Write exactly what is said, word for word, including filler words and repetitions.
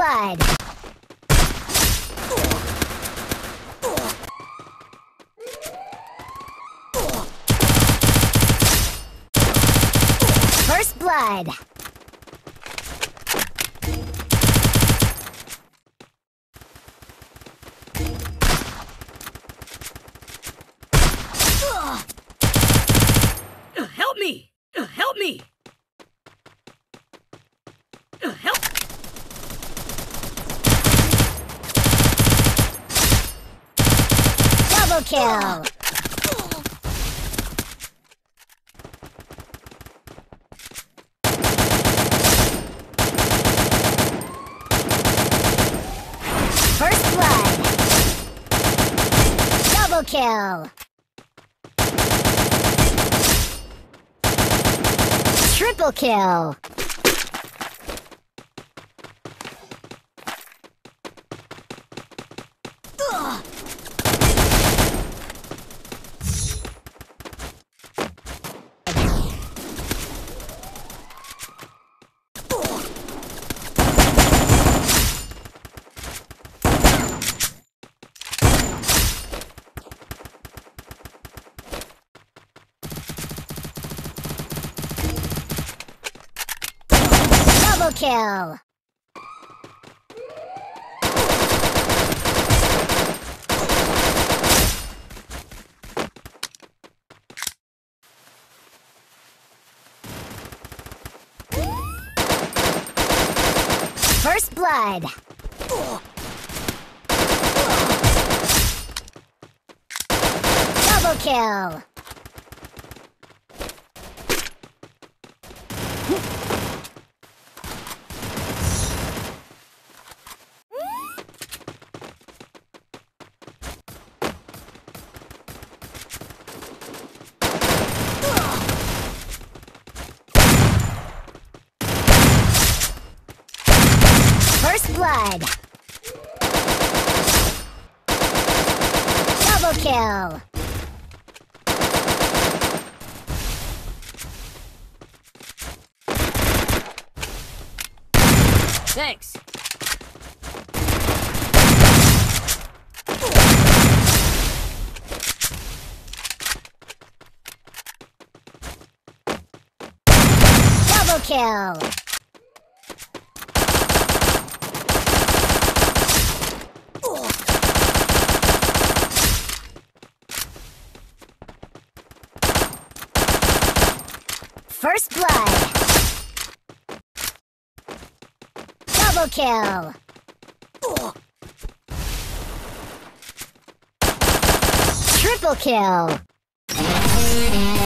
blood! First blood! Uh, help me! Uh, help me! Uh, help! Double kill! First blood! Double kill! Triple kill! Ugh. Double kill! First blood! Double kill! First blood! Double kill! Thanks! Double kill! First blood! Double kill! Triple kill!